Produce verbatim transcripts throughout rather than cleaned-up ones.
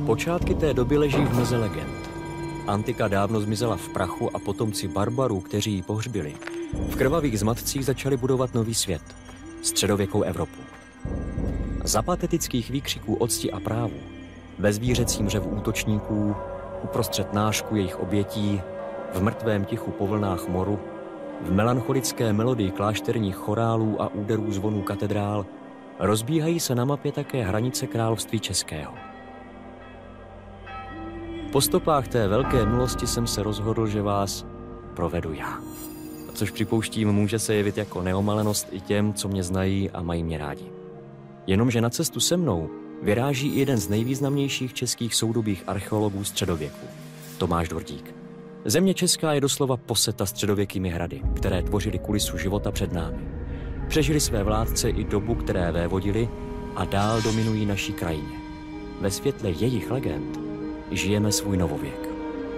Počátky té doby leží v meze legend. Antika dávno zmizela v prachu a potomci barbarů, kteří ji pohřbili, v krvavých zmatcích začali budovat nový svět, středověkou Evropu. Za patetických výkřiků o cti a právu, ve zvířecím řevu útočníků, uprostřed nášku jejich obětí, v mrtvém tichu po vlnách moru, v melancholické melodii klášterních chorálů a úderů zvonů katedrál rozbíhají se na mapě také hranice království českého. Po stopách té velké minulosti jsem se rozhodl, že vás provedu já. Což připouštím, může se jevit jako neomalenost i těm, co mě znají a mají mě rádi. Jenomže na cestu se mnou vyráží i jeden z nejvýznamnějších českých soudobých archeologů středověku, Tomáš Dvordík. Země česká je doslova poseta středověkými hrady, které tvořily kulisu života před námi. Přežili své vládce i dobu, které vévodili, a dál dominují naší krajině. Ve světle jejich legend žijeme svůj novověk.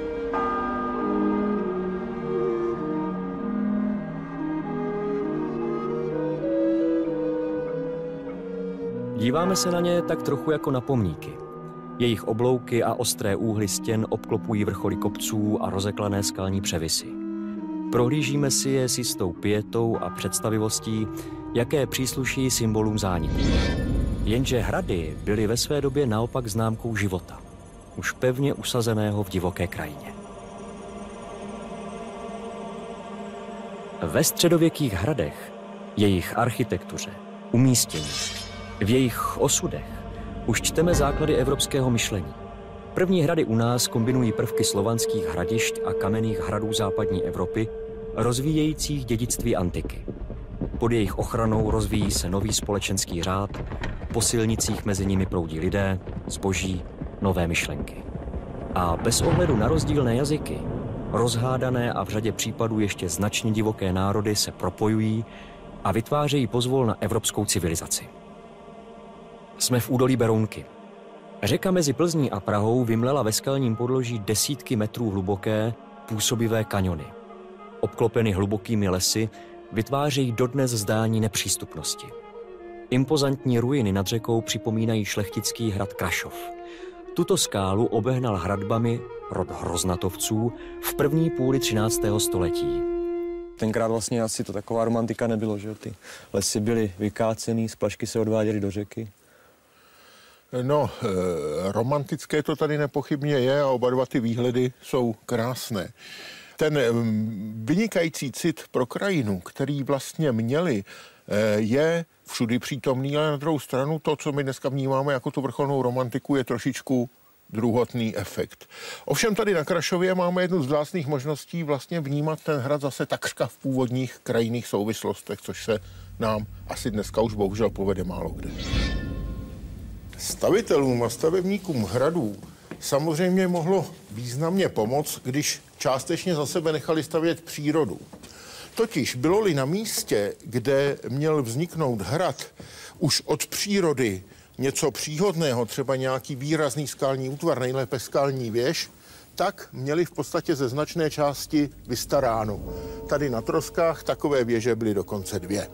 Díváme se na ně tak trochu jako na pomníky. Jejich oblouky a ostré úhly stěn obklopují vrcholy kopců a rozeklané skalní převisy. Prohlížíme si je s jistou pietou a představivostí, jaké přísluší symbolům zániku. Jenže hrady byly ve své době naopak známkou života, už pevně usazeného v divoké krajině. Ve středověkých hradech, jejich architektuře, umístění, v jejich osudech už čteme základy evropského myšlení. První hrady u nás kombinují prvky slovanských hradišť a kamenných hradů západní Evropy, rozvíjejících dědictví antiky. Pod jejich ochranou rozvíjí se nový společenský řád, po silnicích mezi nimi proudí lidé, zboží, nové myšlenky. A bez ohledu na rozdílné jazyky, rozhádané a v řadě případů ještě značně divoké národy se propojují a vytvářejí pozvol na evropskou civilizaci. Jsme v údolí Berounky. Řeka mezi Plzní a Prahou vymlela ve skalním podloží desítky metrů hluboké, působivé kaňony. Obklopeny hlubokými lesy vytvářejí dodnes zdání nepřístupnosti. Impozantní ruiny nad řekou připomínají šlechtický hrad Krašov. Tuto skálu obehnal hradbami rod Hroznatovců v první půli třináctého století. Tenkrát vlastně asi to taková romantika nebylo, že ty lesy byly vykácený, splašky se odváděly do řeky. No, e, romantické to tady nepochybně je a oba dva ty výhledy jsou krásné. Ten vynikající cit pro krajinu, který vlastně měli, e, je všudy přítomný, ale na druhou stranu to, co my dneska vnímáme jako tu vrcholnou romantiku, je trošičku druhotný efekt. Ovšem tady na Krašově máme jednu z vzácných možností vlastně vnímat ten hrad zase takřka v původních krajinných souvislostech, což se nám asi dneska už bohužel povede málo kde. Stavitelům a stavebníkům hradů samozřejmě mohlo významně pomoct, když částečně za sebe nechali stavět přírodu. Totiž bylo-li na místě, kde měl vzniknout hrad, už od přírody něco příhodného, třeba nějaký výrazný skalní útvar, nejlépe skalní věž, tak měli v podstatě ze značné části vystaráno. Tady na Troskách takové věže byly dokonce dvě.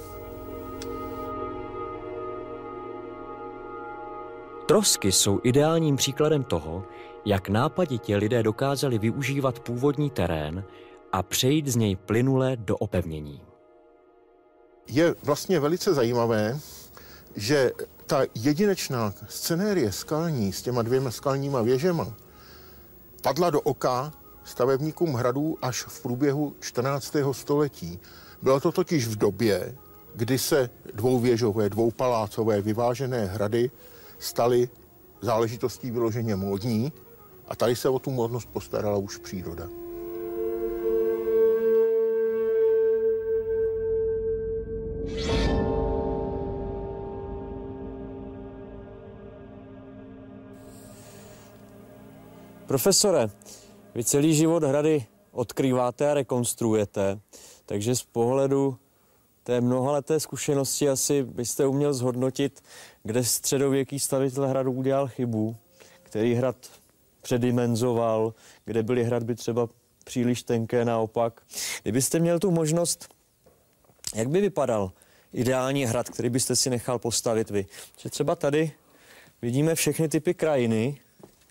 Trosky jsou ideálním příkladem toho, jak nápaditě lidé dokázali využívat původní terén a přejít z něj plynule do opevnění. Je vlastně velice zajímavé, že ta jedinečná scenérie skalní s těma dvěma skalníma věžema padla do oka stavebníkům hradů až v průběhu čtrnáctého století. Bylo to totiž v době, kdy se dvouvěžové, dvoupalácové vyvážené hrady staly záležitostí vyloženě módní a tady se o tu módnost postarala už příroda. Profesore, vy celý život hrady odkrýváte a rekonstruujete, takže z pohledu té mnohaleté zkušenosti asi byste uměl zhodnotit, kde středověký stavitel hradu udělal chybu, který hrad předimenzoval, kde byly hradby třeba příliš tenké naopak. Kdybyste měl tu možnost, jak by vypadal ideální hrad, který byste si nechal postavit vy? Že třeba tady vidíme všechny typy krajiny,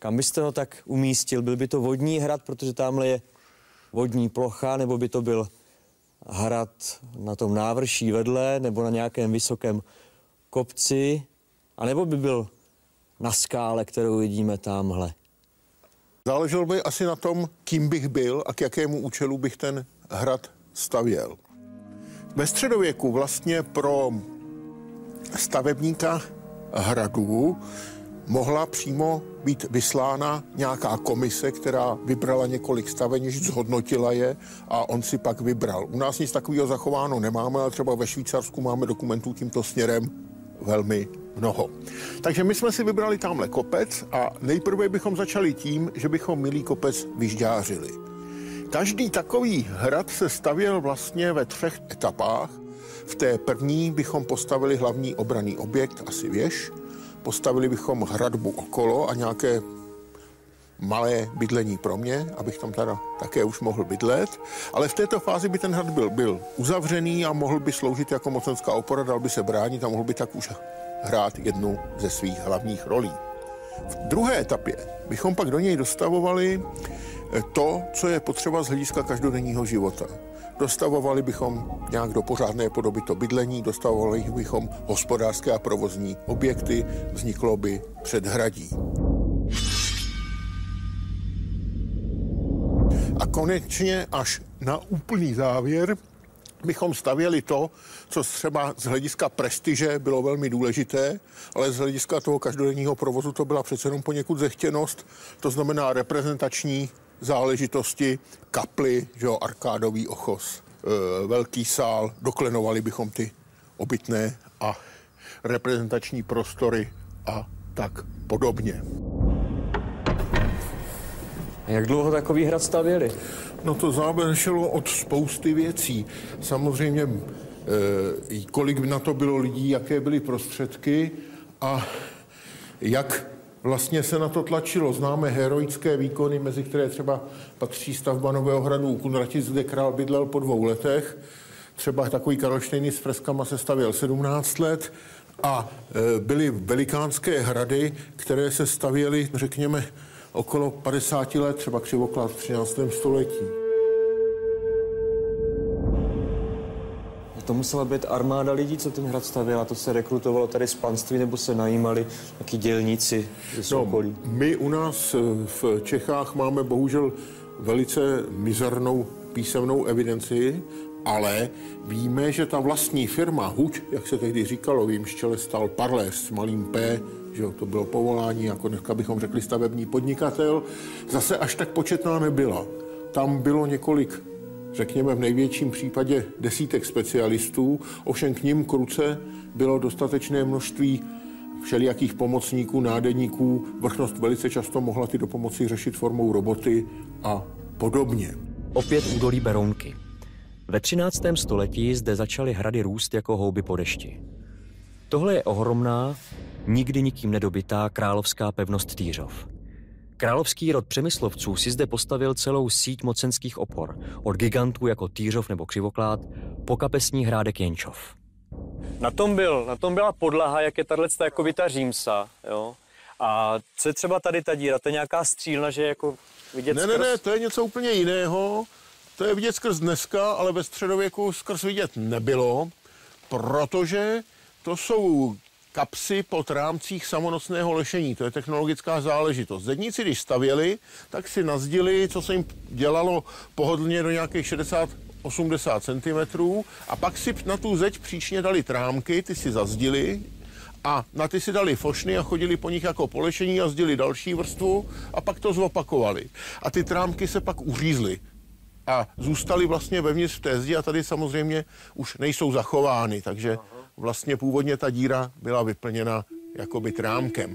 kam byste ho tak umístil? Byl by to vodní hrad, protože tamhle je vodní plocha, nebo by to byl hrad na tom návrší vedle, nebo na nějakém vysokém kopci, anebo by byl na skále, kterou vidíme tamhle? Záleželo by asi na tom, kým bych byl a k jakému účelu bych ten hrad stavěl. Ve středověku vlastně pro stavebníka hradů mohla přímo být vyslána nějaká komise, která vybrala několik stavenišť, zhodnotila je a on si pak vybral. U nás nic takového zachováno nemáme, ale třeba ve Švýcarsku máme dokumentů tímto směrem velmi mnoho. Takže my jsme si vybrali tamhle kopec a nejprve bychom začali tím, že bychom milý kopec vyžďářili. Každý takový hrad se stavěl vlastně ve třech etapách. V té první bychom postavili hlavní obranný objekt, asi věž, postavili bychom hradbu okolo a nějaké malé bydlení pro mě, abych tam teda také už mohl bydlet, ale v této fázi by ten hrad byl, byl uzavřený a mohl by sloužit jako mocenská opora, dal by se bránit a mohl by tak už hrát jednu ze svých hlavních rolí. V druhé etapě bychom pak do něj dostavovali to, co je potřeba z hlediska každodenního života. Dostavovali bychom nějak do pořádné podoby to bydlení, dostavovali bychom hospodářské a provozní objekty, vzniklo by předhradí. A konečně až na úplný závěr bychom stavěli to, co třeba z hlediska prestiže bylo velmi důležité, ale z hlediska toho každodenního provozu to byla přece jenom poněkud zechtěnost, to znamená reprezentační záležitosti, kaply, že jo, arkádový ochos, e, velký sál, doklenovali bychom ty obytné a reprezentační prostory a tak podobně. A jak dlouho takový hrad stavěli? No to záleželo od spousty věcí. Samozřejmě, e, kolik na to bylo lidí, jaké byly prostředky a jak vlastně se na to tlačilo. Známe heroické výkony, mezi které třeba patří stavba Nového hradu u Kunratic, kde král bydlel po dvou letech. Třeba takový Karlštejny s freskama se stavěl sedmnáct let a e, byly velikánské hrady, které se stavěly, řekněme, okolo padesáti let, třeba Křivoklát v třináctém století. To musela být armáda lidí, co ten hrad stavěla. To se rekrutovalo tady z panství, nebo se najímali taky dělníci ze okolí? No, my u nás v Čechách máme bohužel velice mizernou písemnou evidenci, ale víme, že ta vlastní firma Huť, jak se tehdy říkalo, v jejímž čele stál parléř s malým P, že to bylo povolání, jako dneska bychom řekli stavební podnikatel, zase až tak početná nebyla. Tam bylo několik, řekněme v největším případě desítek specialistů, ovšem k nim kruce bylo dostatečné množství všelijakých pomocníků, nádeníků. Vrchnost velice často mohla ty dopomoci řešit formou roboty a podobně. Opět údolí Berounky. Ve třináctém století zde začaly hrady růst jako houby po dešti. Tohle je ohromná, nikdy nikým nedobytá královská pevnost Týřov. Královský rod Přemyslovců si zde postavil celou síť mocenských opor, od gigantů jako Týřov nebo Křivoklát po kapesní hrádek Jenčov. Na tom, byl, na tom byla podlaha, jak je tato jakovita římsa, jo? A co je třeba tady ta díra? To je nějaká střílna, že je jako vidět ne, skrz? Ne, ne, to je něco úplně jiného. To je vidět skrz dneska, ale ve středověku skrz vidět nebylo, protože to jsou kapsy pod rámcích samonosného lešení. To je technologická záležitost. Zedníci, když stavěli, tak si nazdili, co se jim dělalo pohodlně do nějakých šedesát osmdesát centimetrů a pak si na tu zeď příčně dali trámky, ty si zazdili a na ty si dali fošny a chodili po nich jako po lešení a zdili další vrstvu a pak to zopakovali. A ty trámky se pak uřízly a zůstaly vlastně vevnitř v té zdi a tady samozřejmě už nejsou zachovány, takže vlastně původně ta díra byla vyplněna jakoby trámkem.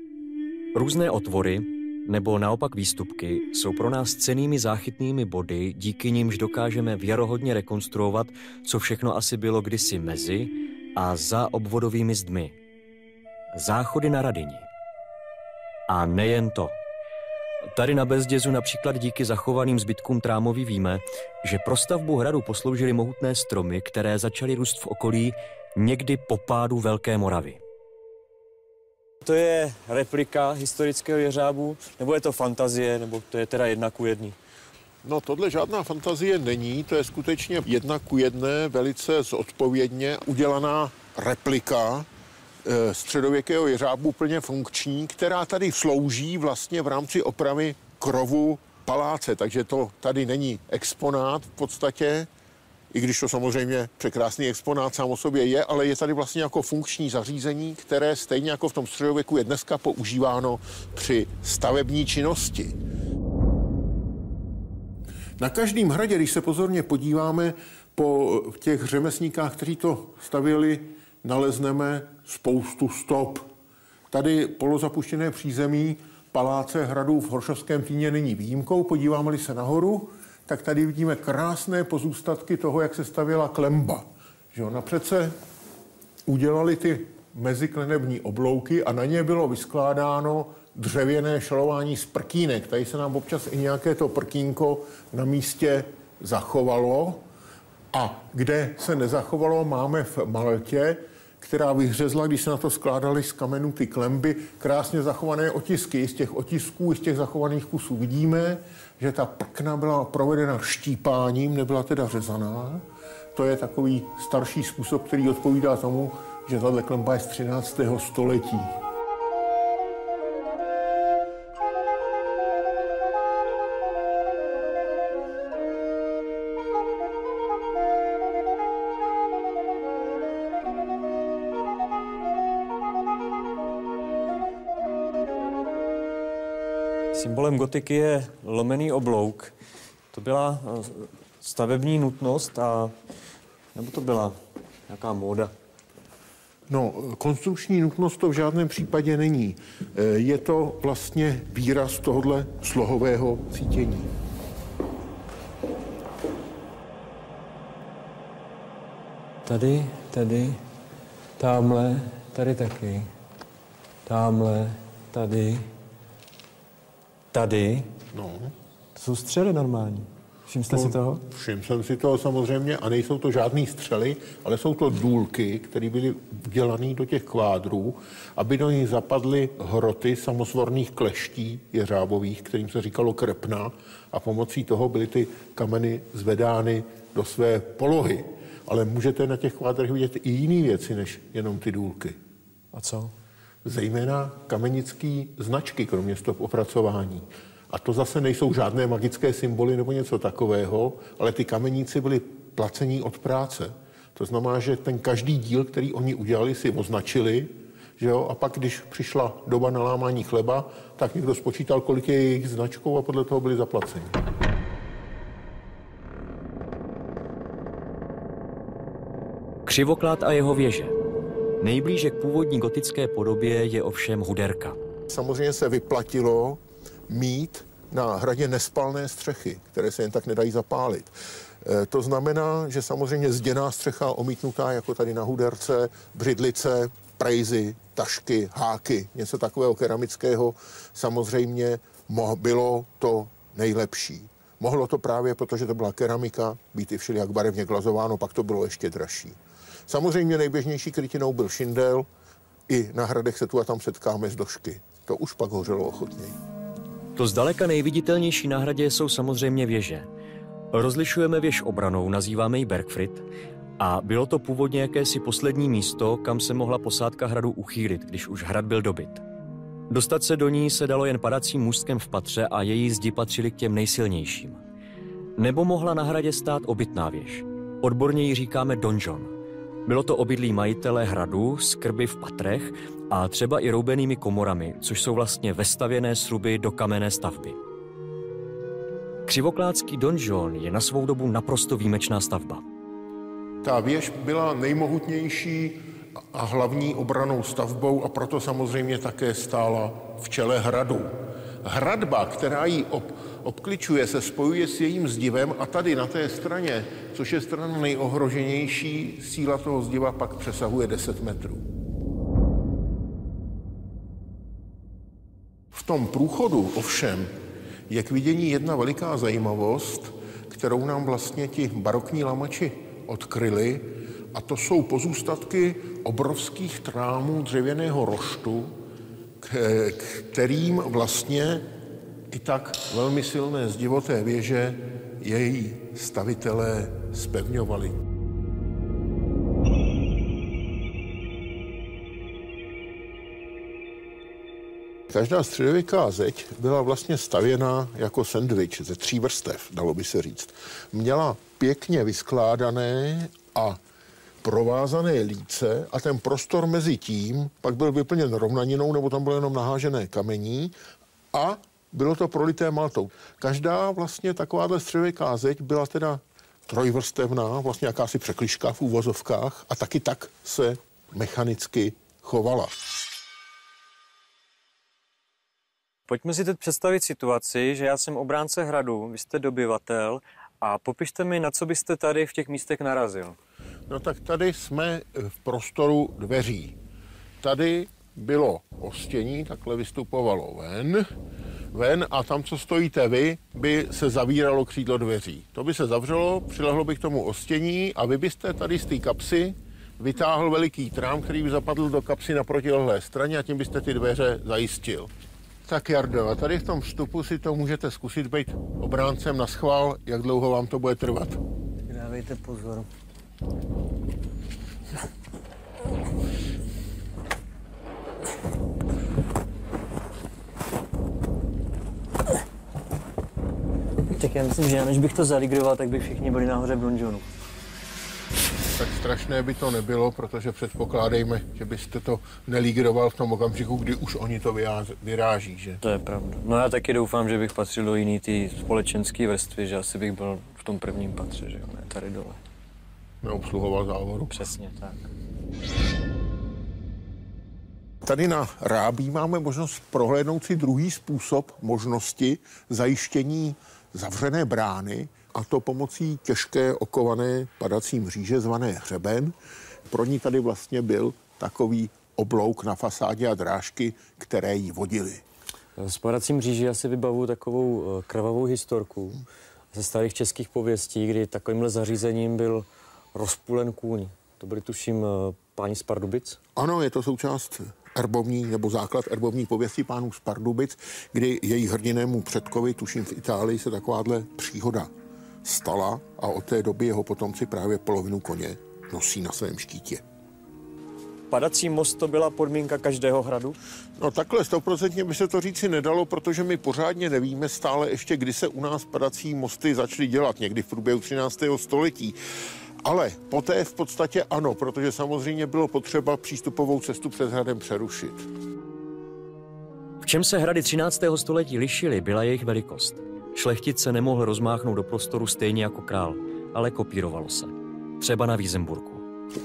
Různé otvory nebo naopak výstupky jsou pro nás cennými záchytnými body, díky nimž dokážeme věrohodně rekonstruovat, co všechno asi bylo kdysi mezi a za obvodovými zdmi. Záchody na Radyni. A nejen to. Tady na Bezdězu například díky zachovaným zbytkům trámoví víme, že pro stavbu hradu posloužily mohutné stromy, které začaly růst v okolí někdy po pádu Velké Moravy. To je replika historického jeřábu, nebo je to fantazie, nebo to je teda jedna ku jedný? No tohle žádná fantazie není, to je skutečně jedna ku jedné, velice zodpovědně udělaná replika e, středověkého jeřábu, plně funkční, která tady slouží vlastně v rámci opravy krovu paláce, takže to tady není exponát v podstatě, i když to samozřejmě překrásný exponát sám o sobě je, ale je tady vlastně jako funkční zařízení, které stejně jako v tom středověku je dneska používáno při stavební činnosti. Na každém hradě, když se pozorně podíváme po těch řemeslníkách, kteří to stavěli, nalezneme spoustu stop. Tady polozapuštěné přízemí paláce hradů v Horšovském Týně není výjimkou. Podíváme-li se nahoru, tak tady vidíme krásné pozůstatky toho, jak se stavěla klemba. Že jo, napřed se udělali ty meziklenební oblouky a na ně bylo vyskládáno dřevěné šalování z prkínek. Tady se nám občas i nějaké to prkínko na místě zachovalo. A kde se nezachovalo, máme v Maltě, která vyhřezla, když se na to skládaly z kamenů ty klemby, krásně zachované otisky. Z těch otisků, z těch zachovaných kusů vidíme, že ta prkna byla provedena štípáním, nebyla teda řezaná. To je takový starší způsob, který odpovídá tomu, že tato klemba je z třináctého století. Symbolem gotiky je lomený oblouk. To byla stavební nutnost a nebo to byla nějaká móda? No, konstrukční nutnost to v žádném případě není. Je to vlastně výraz tohohle slohového cítění. Tady, tady, támhle, tady taky. Támhle, tady, tady. No. To jsou střely normální. Všiml jste si toho? Všiml jsem si toho samozřejmě a nejsou to žádný střely, ale jsou to důlky, které byly udělané do těch kvádrů, aby do nich zapadly hroty samosvorných kleští jeřábových, kterým se říkalo krepna, a pomocí toho byly ty kameny zvedány do své polohy. Ale můžete na těch kvádrech vidět i jiné věci, než jenom ty důlky. A co? Zejména kamenické značky, kromě stop opracování. A to zase nejsou žádné magické symboly nebo něco takového, ale ty kameníci byli placení od práce. To znamená, že ten každý díl, který oni udělali, si označili, že jo? A pak, když přišla doba na lámání chleba, tak někdo spočítal, kolik je jejich značkou a podle toho byli zaplaceni. Křivoklát a jeho věže. Nejblíže k původní gotické podobě je ovšem huderka. Samozřejmě se vyplatilo mít na hradě nespalné střechy, které se jen tak nedají zapálit. E, to znamená, že samozřejmě zděná střecha omítnutá, jako tady na huderce, břidlice, prejzy, tašky, háky, něco takového keramického, samozřejmě bylo to nejlepší. Mohlo to právě, protože to byla keramika, být i všelijak barevně glazováno, pak to bylo ještě dražší. Samozřejmě nejběžnější krytinou byl šindel, i na hradech se tu a tam setkáme z došky. To už pak hořelo ochotněji. To zdaleka nejviditelnější na hradě jsou samozřejmě věže. Rozlišujeme věž obranou, nazýváme ji Bergfried, a bylo to původně jakési poslední místo, kam se mohla posádka hradu uchýlit, když už hrad byl dobyt. Dostat se do ní se dalo jen padacím můstkem v patře a její zdi patřily k těm nejsilnějším. Nebo mohla na hradě stát obytná věž. Odborně ji říkáme donjon. Bylo to obydlí majitele hradu, skrby v patrech a třeba i roubenými komorami, což jsou vlastně vestavěné sruby do kamenné stavby. Křivoklátský donjon je na svou dobu naprosto výjimečná stavba. Ta věž byla nejmohutnější a hlavní obranou stavbou a proto samozřejmě také stála v čele hradu. Hradba, která ji ob, obkličuje, se spojuje s jejím zdivem a tady na té straně, což je strana nejohroženější, síla toho zdiva pak přesahuje deset metrů. V tom průchodu ovšem je k vidění jedna veliká zajímavost, kterou nám vlastně ti barokní lamači odkryli, a to jsou pozůstatky obrovských trámů dřevěného roštu, kterým vlastně i tak velmi silné zdivoté věže její stavitelé zpevňovali. Každá středověká zeď byla vlastně stavěná jako sendvič ze tří vrstev, dalo by se říct. Měla pěkně vyskládané a provázané líce a ten prostor mezi tím pak byl vyplněn rovnaninou, nebo tam bylo jenom nahážené kamení a bylo to prolité maltou. Každá vlastně takováhle středověká zeď byla teda trojvrstevná, vlastně jakási překližka v úvozovkách a taky tak se mechanicky chovala. Pojďme si teď představit situaci, že já jsem obránce hradu, vy jste dobyvatel a popište mi, na co byste tady v těch místech narazil. No tak tady jsme v prostoru dveří. Tady bylo ostění, takhle vystupovalo ven, ven a tam, co stojíte vy, by se zavíralo křídlo dveří. To by se zavřelo, přilehlo by k tomu ostění a vy byste tady z té kapsy vytáhl veliký trám, který by zapadl do kapsy na protilehlé straně a tím byste ty dveře zajistil. Tak Jardo, a tady v tom vstupu si to můžete zkusit být obráncem na schvál, jak dlouho vám to bude trvat. Dávejte pozor. Tak já myslím, že než bych to zaligroval, tak by všichni byli nahoře v donžonu. Tak strašné by to nebylo, protože předpokládejme, že byste to nelígroval v tom okamžiku, kdy už oni to vyráží, že? To je pravda. No já taky doufám, že bych patřil do jiný té společenské vrstvy, že asi bych byl v tom prvním patře, že jo, ne tady dole. Neobsluhoval závodu. Přesně tak. Tady na Rábí máme možnost prohlédnout si druhý způsob možnosti zajištění zavřené brány, a to pomocí těžké okované padací mříže zvané hřeben. Pro ní tady vlastně byl takový oblouk na fasádě a drážky, které ji vodily. S padací mříží asi vybavu takovou krvavou historku ze starých českých pověstí, kdy takovýmhle zařízením byl rozpůlen kůň. To byli, tuším, páni z Pardubic? Ano, je to součást erbovní nebo základ erbovní pověsti pánů z Pardubic, kdy jejich hrdinému předkovi, tuším v Itálii, se takováhle příhoda stala a od té doby jeho potomci právě polovinu koně nosí na svém štítě. Padací most to byla podmínka každého hradu? No takhle stoprocentně by se to říci nedalo, protože my pořádně nevíme stále ještě, kdy se u nás padací mosty začaly dělat, někdy v průběhu třináctého století. Ale poté v podstatě ano, protože samozřejmě bylo potřeba přístupovou cestu před hradem přerušit. V čem se hrady třináctého století lišily, byla jejich velikost. Šlechtic se nemohl rozmáchnout do prostoru stejně jako král, ale kopírovalo se. Třeba na Vízemburku.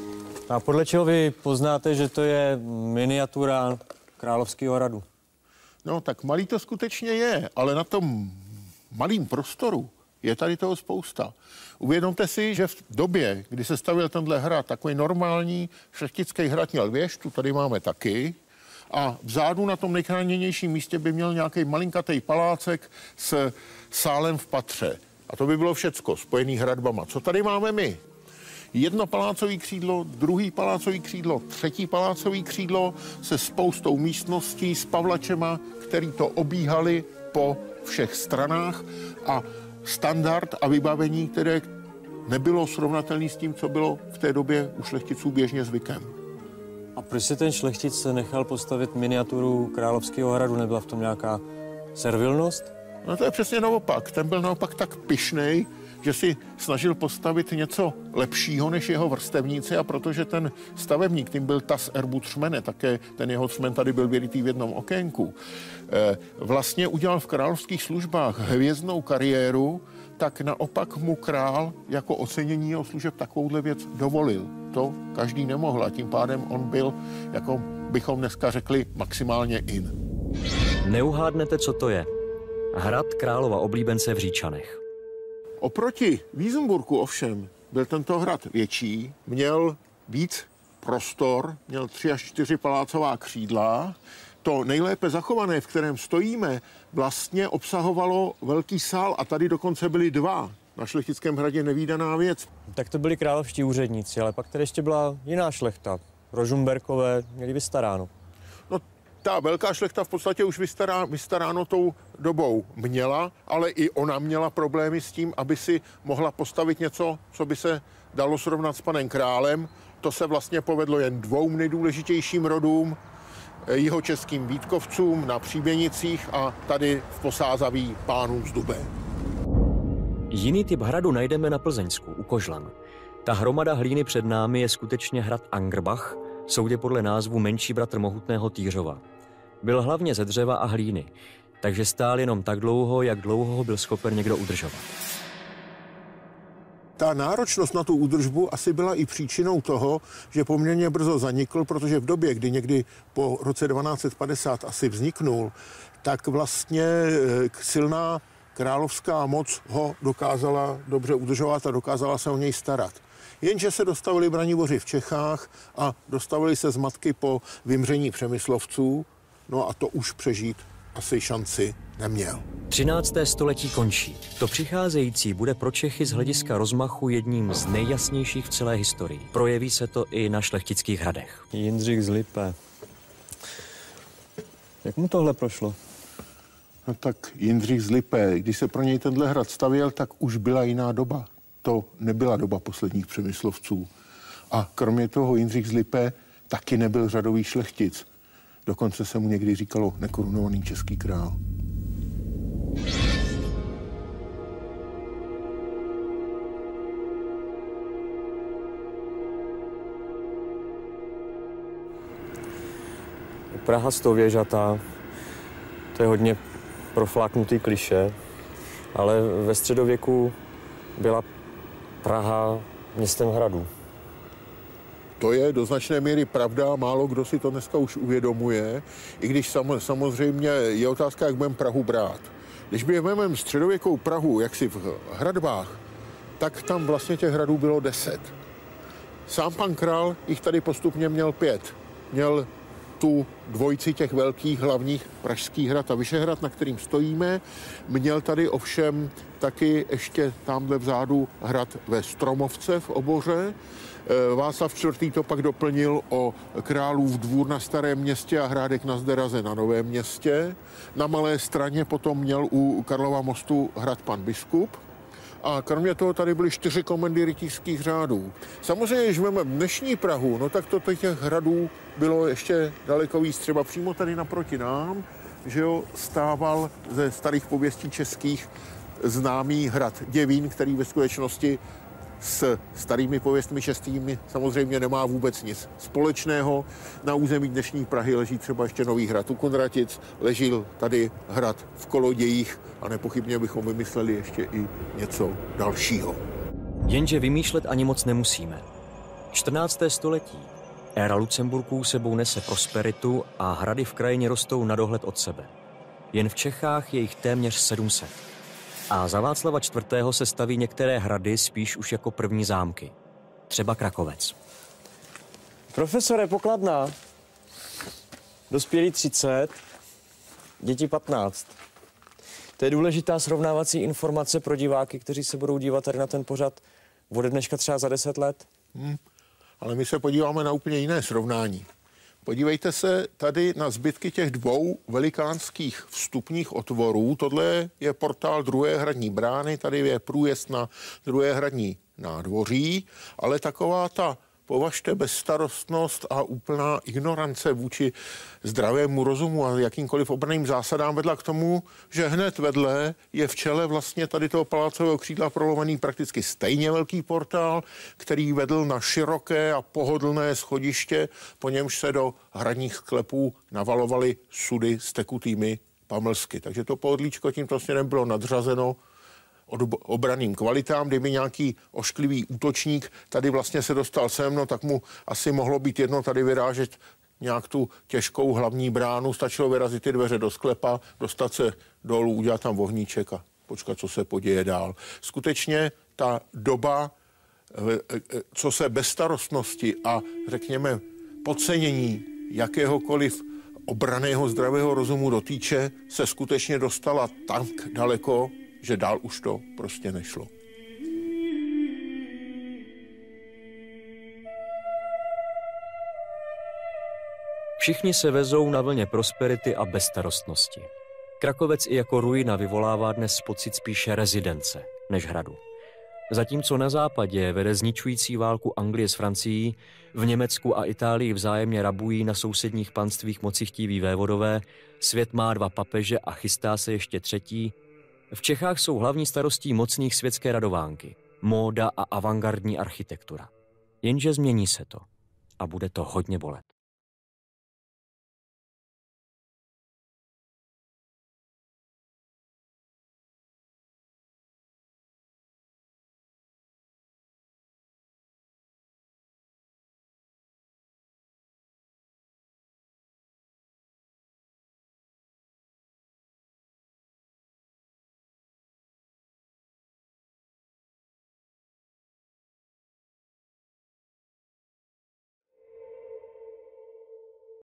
A podle čeho vy poznáte, že to je miniatura Královského hradu? No tak malý to skutečně je, ale na tom malým prostoru je tady toho spousta. Uvědomte si, že v době, kdy se stavěl tenhle hrad, takový normální šlechtický hrad měl věž, tu tady máme taky, a vzadu na tom nejchráněnějším místě by měl nějaký malinkatý palácek s sálem v patře. A to by bylo všecko, spojený hradbama. Co tady máme my? Jedno palácové křídlo, druhý palácové křídlo, třetí palácové křídlo se spoustou místností s pavlačema, který to obíhali po všech stranách a standard a vybavení, které nebylo srovnatelné s tím, co bylo v té době u šlechticů běžně zvykem. A proč si ten šlechtic nechal postavit miniaturu Královského hradu? Nebyla v tom nějaká servilnost? No to je přesně naopak. Ten byl naopak tak pyšnej, že si snažil postavit něco lepšího než jeho vrstevníci, a protože ten stavebník, tím byl tas erbu třmene, také ten jeho třmen tady byl vyrytý v jednom okénku, vlastně udělal v královských službách hvězdnou kariéru, tak naopak mu král jako ocenění jeho služeb takovouhle věc dovolil. To každý nemohl a tím pádem on byl, jako bychom dneska řekli, maximálně in. Neuhádnete, co to je. Hrad králova oblíbence v Říčanech. Oproti Vízemburku ovšem byl tento hrad větší, měl víc prostor, měl tři až čtyři palácová křídla. To nejlépe zachované, v kterém stojíme, vlastně obsahovalo velký sál a tady dokonce byly dva. Na šlechtickém hradě nevídaná věc. Tak to byli královští úředníci, ale pak tady ještě byla jiná šlechta. Rožumberkové měli vystaráno. No ta velká šlechta v podstatě už vystará, vystaráno tou dobou měla, ale i ona měla problémy s tím, aby si mohla postavit něco, co by se dalo srovnat s panem králem. To se vlastně povedlo jen dvou nejdůležitějším rodům, jihočeským Vítkovcům na Příběnicích a tady v Posázaví pánům z Dubé. Jiný typ hradu najdeme na Plzeňsku, u Kožlan. Ta hromada hlíny před námi je skutečně hrad Angerbach, soudě podle názvu menší bratr mohutného Týřova. Byl hlavně ze dřeva a hlíny, takže stál jenom tak dlouho, jak dlouho ho byl schopen někdo udržovat. Ta náročnost na tu údržbu asi byla i příčinou toho, že poměrně brzo zanikl, protože v době, kdy někdy po roce dvanáct set padesát asi vzniknul, tak vlastně silná královská moc ho dokázala dobře udržovat a dokázala se o něj starat. Jenže se dostavili Braniboři v Čechách a dostavili se zmatky po vymření Přemyslovců, no a to už přežít asi šanci neměl. třinácté století končí. To přicházející bude pro Čechy z hlediska rozmachu jedním z nejjasnějších v celé historii. Projeví se to i na šlechtických hradech. Jindřich z Lippe. Jak mu tohle prošlo? No tak Jindřich z Lippe, když se pro něj tenhle hrad stavěl, tak už byla jiná doba. To nebyla doba posledních Přemyslovců. A kromě toho Jindřich z Lippe taky nebyl řadový šlechtic. Dokonce se mu někdy říkalo nekorunovaný český král. Praha stověžatá, to je hodně profláknutý klišé, ale ve středověku byla Praha městem hradů. To je do značné míry pravda, málo kdo si to dneska už uvědomuje, i když sam, samozřejmě je otázka, jak budeme Prahu brát. Když by vezmeme středověkou Prahu, jaksi v hradbách, tak tam vlastně těch hradů bylo deset. Sám pan král jich tady postupně měl pět. Měl tu dvojici těch velkých hlavních pražských hrad a Vyšehrad, na kterým stojíme. Měl tady ovšem taky ještě tamhle vzadu hrad ve Stromovce v Oboře. Václav čtvrtý. To pak doplnil o Králův dvůr na Starém Městě a Hrádek na Zderaze na Novém Městě. Na Malé Straně potom měl u Karlova mostu hrad pan biskup. A kromě toho tady byly čtyři komendy rytířských řádů. Samozřejmě, když máme dnešní Prahu, no tak to těch hradů bylo ještě daleko víc. Třeba přímo tady naproti nám, že jo, stával ze starých pověstí českých známý hrad Děvín, který ve skutečnosti s starými pověstmi českými samozřejmě nemá vůbec nic společného. Na území dnešní Prahy leží třeba ještě Nový hrad u Konratic, ležel tady hrad v Kolodějích a nepochybně bychom vymysleli ještě i něco dalšího. Jenže vymýšlet ani moc nemusíme. čtrnácté století. Éra Lucemburků sebou nese prosperitu a hrady v krajině rostou na dohled od sebe. Jen v Čechách je jich téměř sedm set. A za Václava čtvrtého. se staví některé hrady spíš už jako první zámky. Třeba Krakovec. Profesore, pokladná. Dospělí třicet, děti patnáct. To je důležitá srovnávací informace pro diváky, kteří se budou dívat tady na ten pořad ode dneška třeba za deset let. Hmm, ale my se podíváme na úplně jiné srovnání. Podívejte se tady na zbytky těch dvou velikánských vstupních otvorů. Tohle je portál druhé hradní brány, tady je průjezd na druhé hradní nádvoří, ale taková ta, považte, bezstarostnost a úplná ignorance vůči zdravému rozumu a jakýmkoliv obranným zásadám vedla k tomu, že hned vedle je v čele vlastně tady toho palácového křídla prolovaný prakticky stejně velký portál, který vedl na široké a pohodlné schodiště, po němž se do hradních sklepů navalovaly sudy s tekutými pamlsky. Takže to pohodlíčko tímto směrem bylo nadřazeno od obranným kvalitám. Kdyby nějaký ošklivý útočník tady vlastně se dostal sem, no tak mu asi mohlo být jedno tady vyrážet nějak tu těžkou hlavní bránu, stačilo vyrazit ty dveře do sklepa, dostat se dolů, udělat tam vohníček a počkat, co se poděje dál. Skutečně ta doba, co se bezstarostnosti a řekněme podcenění jakéhokoliv obranného zdravého rozumu dotýče, se skutečně dostala tak daleko, že dál už to prostě nešlo. Všichni se vezou na vlně prosperity a bezstarostnosti. Krakovec i jako ruina vyvolává dnes pocit spíše rezidence než hradu. Zatímco na západě vede zničující válku Anglie s Francií, v Německu a Itálii vzájemně rabují na sousedních panstvích mocichtiví vévodové, svět má dva papeže a chystá se ještě třetí, v Čechách jsou hlavní starostí mocných světské radovánky, móda a avantgardní architektura. Jenže změní se to a bude to hodně bolet.